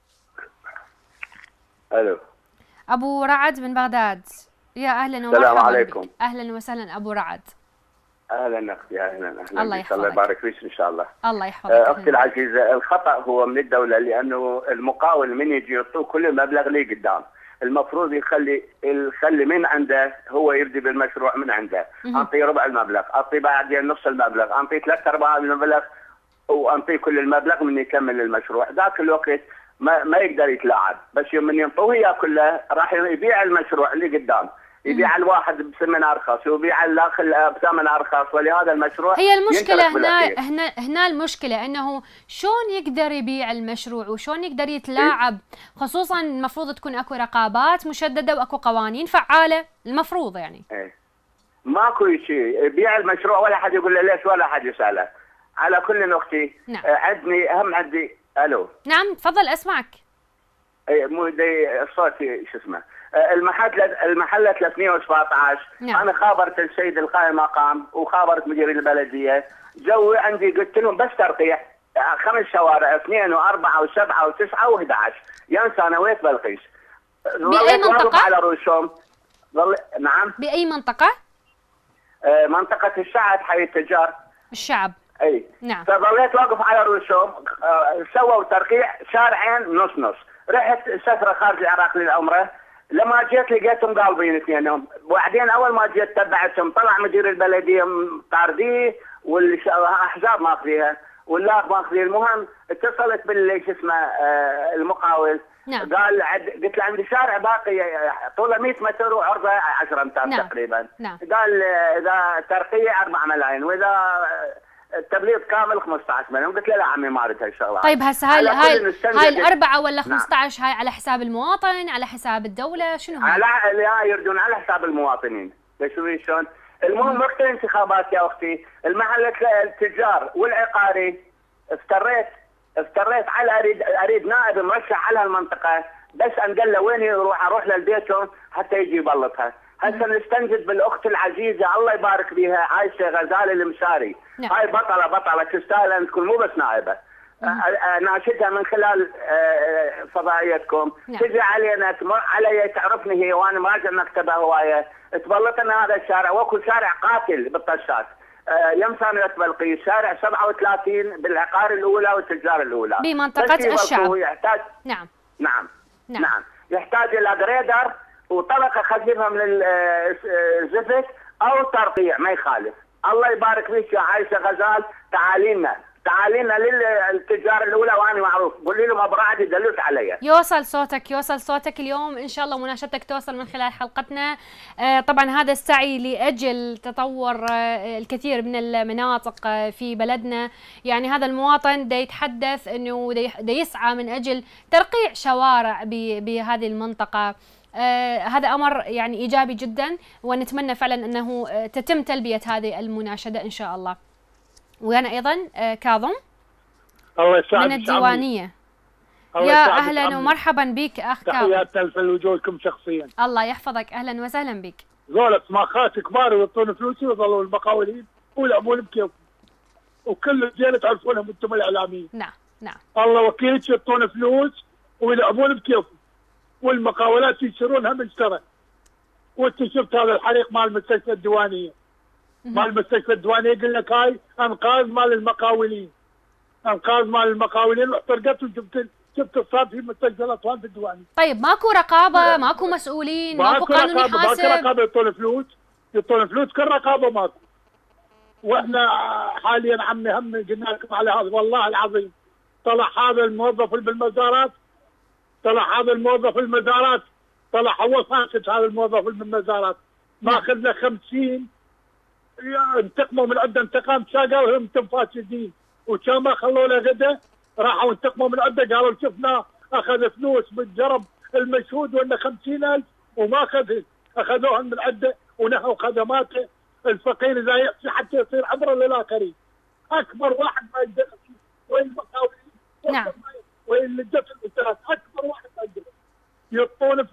الو ابو رعد من بغداد، يا اهلا ومرحبا. السلام عليكم. اهلا وسهلا ابو رعد. اهلا اختي، اهلا الله يحفظك. الله يبارك فيك ان شاء الله. الله يحفظك. اختي العزيزه، الخطا هو من الدوله، لانه المقاول من يجي يعطوه كل المبلغ لي قدام، المفروض يخلي من عنده هو يبدي بالمشروع من عنده. انطيه ربع المبلغ، انطيه بعدين نص المبلغ، انطيه 3/4 المبلغ، وانطيه كل المبلغ من يكمل المشروع. ذاك الوقت ما يقدر يتلاعب، بس يوم من ينطوه اياه كله راح يبيع المشروع اللي قدام، يبيع الواحد بثمن ارخص ويبيع الاخر بثمن ارخص، ولهذا المشروع هي المشكله هنا المشكله انه شلون يقدر يبيع المشروع وشلون يقدر يتلاعب، خصوصا المفروض تكون اكو رقابات مشدده واكو قوانين فعاله المفروض يعني. ماكو شيء، يبيع المشروع ولا حد يقول له ليش ولا حد يساله. على كل اختي نعم. عندي الو. نعم تفضل اسمعك. مو صوتي شو اسمه. المحله 317. نعم. انا خابرت السيد القائم مقام وخابرت مدير البلديه، جوي عندي قلت لهم بس ترقيع 5 شوارع 2 و4 و7 و9 و11 ينسى انا ويت بلقيس. باي منطقه؟ على رؤوسهم. نعم. باي منطقه؟ منطقه الشعب، حي التجار. الشعب. اي نعم. فظليت واقف على رؤوسهم، سووا ترقيع شارعين نص، رحت سفره خارج العراق للعمره، لما جيت لقيتهم قالبين اثنينهم، وبعدين اول ما جيت تبعتهم طلع مدير البلديه طارديه والاحزاب ماخذيها واللاغ ماخذيه. المهم اتصلت شو اسمه المقاول. نعم. قال قلت له عندي شارع باقي طوله 100 متر وعرضه 10 امتار. نعم. تقريبا. نعم. قال اذا ترقيع 4 ملايين، واذا التبليط كامل 15 مليون. قلت له لا عمي ما اريد هالشغله. طيب هسه هاي الأربعة ولا 15 هاي على حساب المواطن، على حساب الدولة، شنو هاي؟ لا يردون على حساب المواطنين. تشوفين شلون؟ المهم وقت الانتخابات يا اختي المحل التجار والعقاري افتريت على اريد نائب مرشح على المنطقه، بس انقل له وين اروح لبيتهم حتى يجي يبلطها. هسه نستنجد بالاخت العزيزه الله يبارك بها عايشه غزالي المشاري. هاي بطله تستاهل ان تكون مو بس نائبه. ناشدها من خلال فضائيتكم. تجي علينا علي تعرفني هي وانا مراجع مكتبها هوايه تبلطنا هذا الشارع واكو شارع قاتل بالطشات. يمثانية بلقيس شارع 37 بالعقار الاولى والتجار الاولى بمنطقه الشعب. يحتاج نعم يحتاج الى جريدر وطبقه خفيفه من الزفت او ترقيع ما يخالف. الله يبارك فيك يا عايشه غزال. تعالينا للتجار الاولى وانا معروف. قولي لهم ابو رعد يدلوك علي. يوصل صوتك اليوم ان شاء الله. مناشدتك توصل من خلال حلقتنا. طبعا هذا السعي لاجل تطور الكثير من المناطق في بلدنا. يعني هذا المواطن دا يتحدث انه دا يسعى من اجل ترقيع شوارع بهذه المنطقه. هذا أمر يعني إيجابي جدا، ونتمنى فعلا أنه تتم تلبية هذه المناشدة إن شاء الله. وأنا أيضا كاظم الله يسعدك من الديوانية. يا أهلا ومرحبا بك أخ كاظم. تحيات تلفل وجوهكم شخصيا. الله يحفظك، أهلا وسهلا بك. زولة سماخات كبار ويعطون فلوسي ويظلوا المقاولين ويلعبون بكيف وكل الجيل تعرفونهم انتم الإعلاميين. نعم الله وكيلك يعطون فلوس ويلعبون بكيف والمقاولات يشترونها من شرى. وانت شفت هذا الحريق مال المستشفى الديوانيه. مال المستشفى الديوانيه يقول لك هاي انقاذ مال المقاولين واحترقت شفت الصاد في مستشفى الاطفال في الديوانيه. طيب ماكو رقابه، ماكو مسؤولين، ماكو قانون يحاسب؟ ماكو رقابه. يعطون فلوس كل رقابه ماكو. واحنا حاليا عمي هم قلنا لكم على هذا والله العظيم. طلع هذا الموظف بالمزارات طلع هو فاسد. هذا الموظف بالمزارات ماخذ له 50 انتقموا من عنده انتقام شاقه وهم فاسدين. وكان ما خلوا له غدا راحوا انتقموا من عنده قالوا شفنا اخذ فلوس بالجرب المشهود وانه 50,000 وما اخذوها من عنده ونهوا خدماته. الفقير اذا يحكي حتى يصير عبره للاخرين. اكبر واحد ما يقدر وين المقاولين وين لجنه الوزارات اكبر واحد ما يقدر يعطون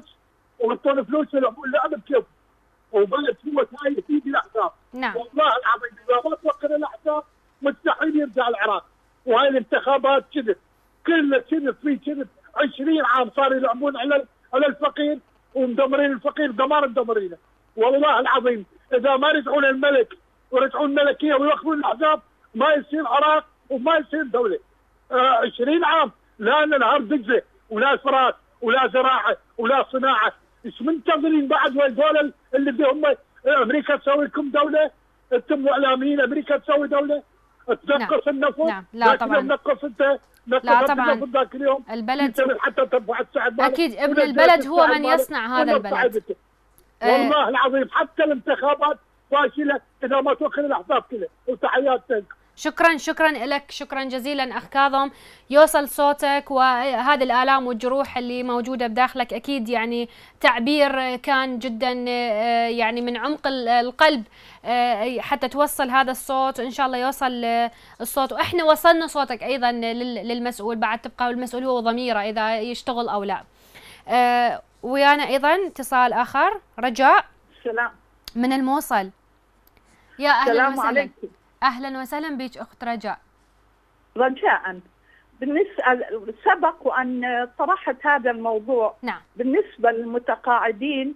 فلوس يلعبون لعبه كيف وبلد هو هاي تيجي الاحزاب. والله العظيم اذا ما توقف الاحزاب مستحيل يرجع العراق. وهاي الانتخابات كذب كلها كذب 20 عام صاروا يلعبون على الفقير ومدمرين الفقير دمار مدمرينه. والله العظيم اذا ما رجعون الملك ورجعون الملكيه ويوقفون الاحزاب ما يصير عراق وما يصير دوله. 20 عام لا نهار دجله ولا فراس ولا زراعه ولا صناعه. ايش منتظرين بعد وهذول اللي بهم امريكا تسوي لكم دوله؟ انتم اعلاميين امريكا تسوي دوله؟ تنقص النفط؟ لا طبعا. نقص انت لا طبعا. ذاك اليوم البلد حتى ترفع السعر. اكيد ابن البلد هو من يصنع هذا البلد. والله العظيم حتى الانتخابات فاشله اذا ما توخر الاحزاب كلها. وتحيات لك. شكرا لك، شكرا جزيلا اخ كاظم. يوصل صوتك، وهذه الآلام والجروح اللي موجودة بداخلك أكيد يعني تعبير كان جدا يعني من عمق القلب حتى توصل هذا الصوت. إن شاء الله يوصل الصوت، وإحنا وصلنا صوتك أيضا للمسؤول. بعد تبقى المسؤول هو ضميره إذا يشتغل أو لا. ويانا أيضا اتصال آخر. رجاء السلام من الموصل. يا أهلا السلام وسهلا. عليكم. أهلا وسهلا بك أخت رجاء. رجاء بالنسبة سبق وأن طرحت هذا الموضوع. بالنسبة للمتقاعدين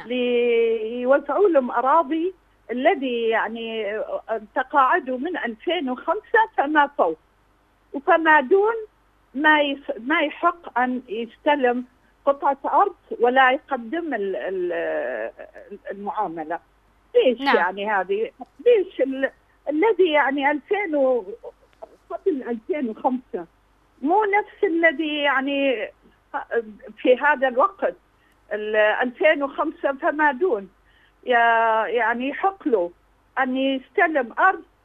ليوزعوا لهم أراضي الذي يعني تقاعدوا من 2005 فما فوق وفما دون ما يحق أن يستلم قطعة أرض ولا يقدم المعاملة. ليش يعني هذه؟ ليش الذي يعني 2000 قبل 2005 مو نفس الذي يعني في هذا الوقت 2005 فما دون يعني يحق له أن يستلم أرض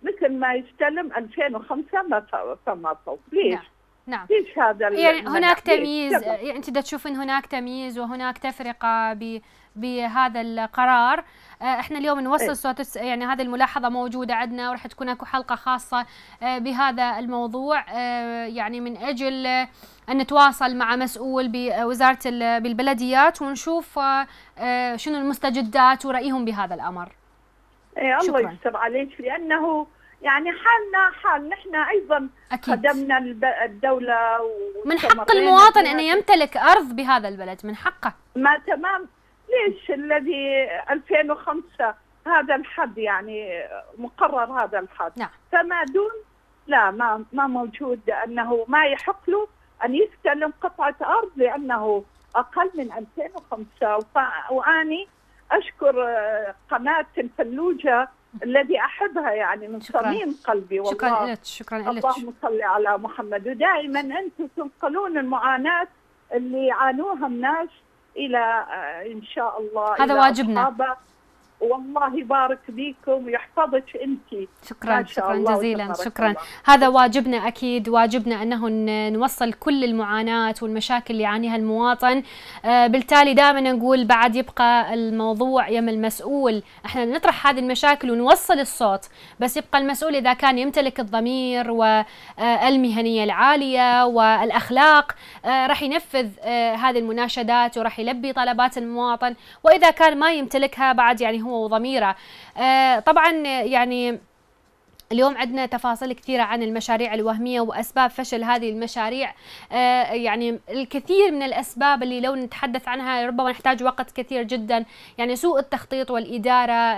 مثل ما يستلم 2005 فما فوق. ليش؟ نعم. ليش هذا يعني هناك تمييز؟ يعني أنت تشوفين هناك تمييز وهناك تفرقة بهذا القرار. احنا اليوم نوصل صوت، يعني هذه الملاحظة موجودة عندنا، وراح تكون اكو حلقة خاصة بهذا الموضوع، يعني من اجل ان نتواصل مع مسؤول بوزارة بالبلديات ونشوف شنو المستجدات ورأيهم بهذا الامر. الله يستر عليك، لانه يعني حالنا حال نحن ايضا أكيد. خدمنا الدولة من حق المواطن ان يمتلك ارض بهذا البلد، من حقه. ما تمام. ليش الذي 2005 هذا الحد، يعني مقرر هذا الحد؟ نعم. فما دون لا ما موجود، لأنه ما يحق له أن يستلم قطعة أرض لأنه أقل من 2005. وأني أشكر قناة الفلوجة الذي أحبها يعني من صميم قلبي والله. شكرا لك. شكرا لك. اللهم صل على محمد. ودائما أنتم تنقلون المعاناة اللي يعانوها الناس إلى إن شاء الله هذا واجبنا. والله يبارك بيكم ويحفظك أنت. شكرا جزيلا. شكرا الله. هذا واجبنا أكيد، واجبنا أنه نوصل كل المعاناة والمشاكل اللي يعانيها المواطن. بالتالي دائما نقول بعد يبقى الموضوع يم المسؤول، احنا نطرح هذه المشاكل ونوصل الصوت، بس يبقى المسؤول إذا كان يمتلك الضمير والمهنية العالية والأخلاق راح ينفذ هذه المناشدات وراح يلبي طلبات المواطن، وإذا كان ما يمتلكها بعد يعني هو وضميره. طبعا يعني اليوم عندنا تفاصيل كثيرة عن المشاريع الوهمية وأسباب فشل هذه المشاريع. يعني الكثير من الأسباب اللي لو نتحدث عنها ربما نحتاج وقت كثير جدا، يعني سوء التخطيط والإدارة،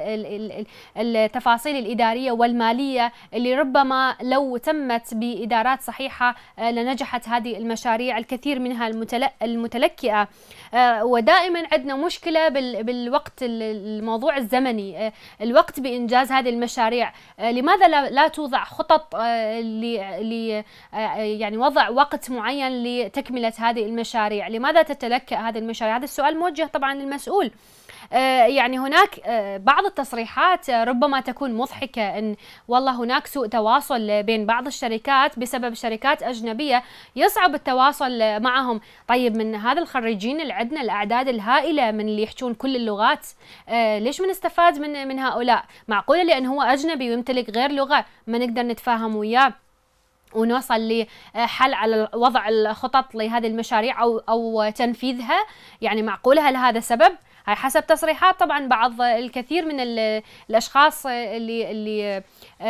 التفاصيل الإدارية والمالية اللي ربما لو تمت بإدارات صحيحة لنجحت هذه المشاريع، الكثير منها المتلكئة. ودائما عندنا مشكلة بالوقت، الموضوع الزمني، الوقت بإنجاز هذه المشاريع. لماذا لا توضع خطط يعني وضع وقت معين لتكملة هذه المشاريع؟ لماذا تتلكأ هذه المشاريع؟ هذا السؤال موجه طبعا للمسؤول. يعني هناك بعض التصريحات ربما تكون مضحكة، ان والله هناك سوء تواصل بين بعض الشركات بسبب شركات أجنبية يصعب التواصل معهم. طيب من هذا الخريجين اللي عندنا الأعداد الهائلة من اللي يحجون كل اللغات، ليش ما نستفاد من هؤلاء؟ معقولة لأن هو أجنبي ويمتلك غير لغة ما نقدر نتفاهم وياه ونوصل لحل على وضع الخطط لهذه المشاريع أو تنفيذها؟ يعني معقولة؟ هل هذا سبب؟ هاي حسب تصريحات طبعا بعض الكثير من الأشخاص اللي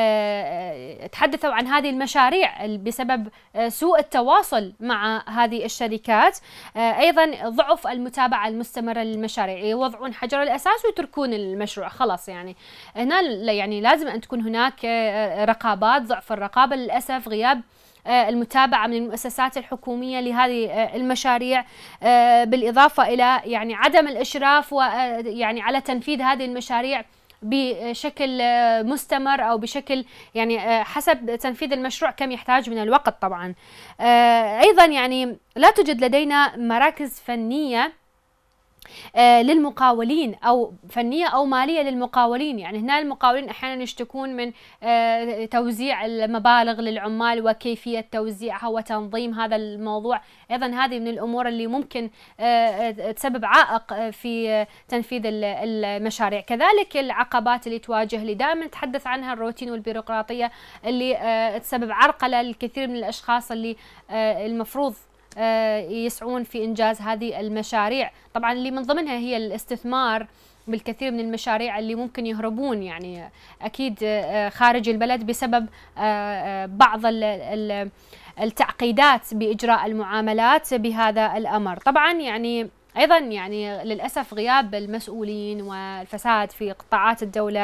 تحدثوا عن هذه المشاريع بسبب سوء التواصل مع هذه الشركات. أيضا ضعف المتابعة المستمرة للمشاريع، يوضعون حجر الأساس ويتركون المشروع خلاص. يعني هنا يعني لازم أن تكون هناك رقابات، ضعف الرقابة للأسف، غياب المتابعة من المؤسسات الحكومية لهذه المشاريع، بالإضافة إلى يعني عدم الإشراف ويعني على تنفيذ هذه المشاريع بشكل مستمر أو بشكل يعني حسب تنفيذ المشروع كم يحتاج من الوقت طبعا. أيضا يعني لا توجد لدينا مراكز فنية للمقاولين أو فنية أو مالية للمقاولين. يعني هنا المقاولين أحيانا يشتكون من توزيع المبالغ للعمال وكيفية توزيعها وتنظيم هذا الموضوع. أيضا هذه من الأمور اللي ممكن تسبب عائق في تنفيذ المشاريع. كذلك العقبات اللي تواجه اللي دائما نتحدث عنها، الروتين والبيروقراطية اللي تسبب عرقلة للكثير من الأشخاص اللي المفروض يسعون في إنجاز هذه المشاريع. طبعا اللي من ضمنها هي الاستثمار بالكثير من المشاريع اللي ممكن يهربون يعني أكيد خارج البلد بسبب بعض التعقيدات بإجراء المعاملات بهذا الأمر. طبعا يعني أيضا يعني للأسف غياب المسؤولين والفساد في قطاعات الدولة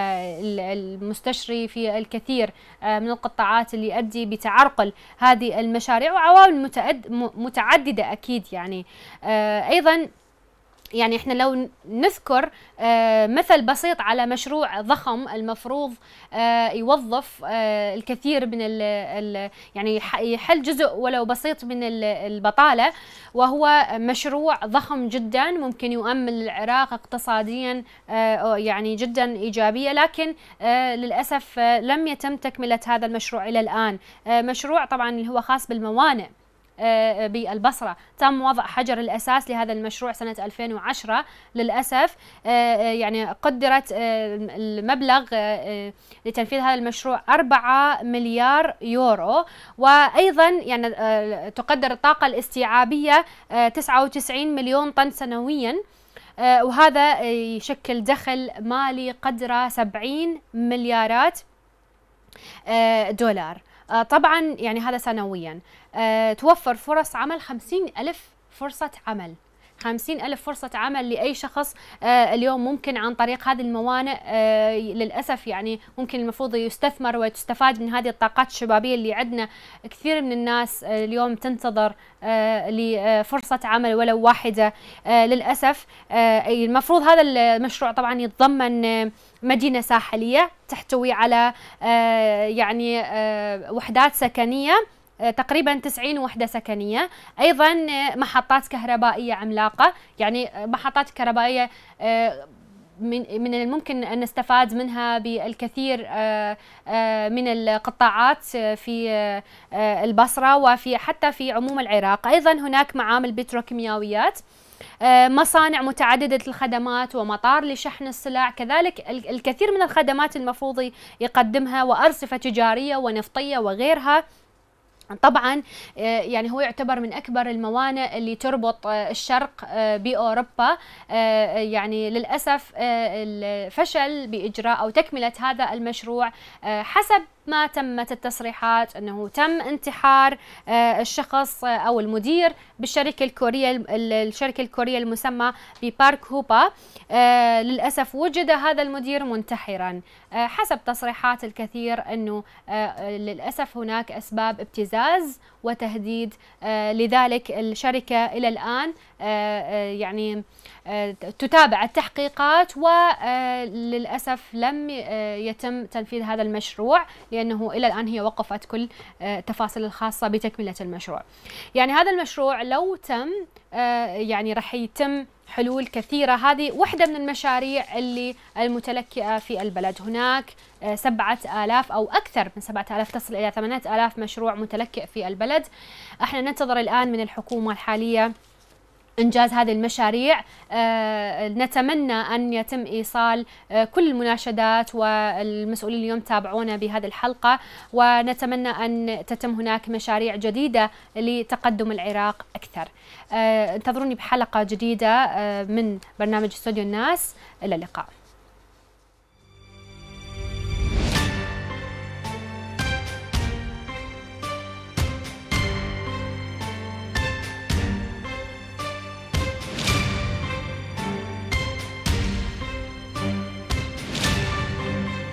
المستشري في الكثير من القطاعات اللي يؤدي بتعرقل هذه المشاريع، وعوامل متعددة أكيد. يعني أيضا يعني احنا لو نذكر مثل بسيط على مشروع ضخم المفروض يوظف الكثير من يعني يحل جزء ولو بسيط من البطالة، وهو مشروع ضخم جدا ممكن يؤمن العراق اقتصاديا يعني جدا إيجابية، لكن للأسف لم يتم تكملة هذا المشروع إلى الآن. مشروع طبعا اللي هو خاص بالموانئ بالبصرة، تم وضع حجر الأساس لهذا المشروع سنة 2010. للأسف يعني قدرت المبلغ لتنفيذ هذا المشروع 4 مليار يورو، وأيضا يعني تقدر الطاقة الاستيعابية 99 مليون طن سنويا، وهذا يشكل دخل مالي قدره 70 مليارات دولار. طبعا يعني هذا سنويا. توفر فرص عمل 50,000 فرصة عمل، 50,000 فرصة عمل لأي شخص اليوم ممكن عن طريق هذه الموانئ. للأسف يعني ممكن المفروض يستثمر وتستفاد من هذه الطاقات الشبابية اللي عندنا. كثير من الناس اليوم تنتظر لفرصة عمل ولو واحدة. للأسف المفروض هذا المشروع طبعا يتضمن مدينة ساحلية تحتوي على يعني وحدات سكنية، تقريبا 90 وحدة سكنية، أيضا محطات كهربائية عملاقة، يعني محطات كهربائية من الممكن أن نستفاد منها بالكثير من القطاعات في البصرة وفي حتى في عموم العراق. أيضا هناك معامل بتروكيماويات، مصانع متعددة الخدمات، ومطار لشحن السلع، كذلك الكثير من الخدمات المفروض يقدمها، وأرصفة تجارية ونفطية وغيرها. طبعا يعني هو يعتبر من أكبر الموانئ اللي تربط الشرق بأوروبا. يعني للأسف الفشل بإجراء أو تكملة هذا المشروع حسب ما تمت التصريحات أنه تم انتحار الشخص أو المدير بالشركة الكورية، الشركة الكورية المسمى ببارك هوبا. للأسف وجد هذا المدير منتحرا حسب تصريحات الكثير، أنه للأسف هناك أسباب ابتزاز وتهديد. لذلك الشركة إلى الآن يعني تتابع التحقيقات، وللأسف لم يتم تنفيذ هذا المشروع، لأنه إلى الآن هي وقفت كل التفاصيل الخاصة بتكملة المشروع. يعني هذا المشروع لو تم يعني رح يتم حلول كثيرة. هذه واحدة من المشاريع اللي المتلكئة في البلد. هناك 7,000 أو أكثر من 7,000 تصل إلى 8,000 مشروع متلكئ في البلد. احنا ننتظر الآن من الحكومة الحالية إنجاز هذه المشاريع. نتمنى أن يتم إيصال كل المناشدات، والمسؤولين اليوم تابعونا بهذه الحلقة، ونتمنى أن تتم هناك مشاريع جديدة لتقدم العراق أكثر. انتظروني بحلقة جديدة من برنامج استوديو الناس. إلى اللقاء.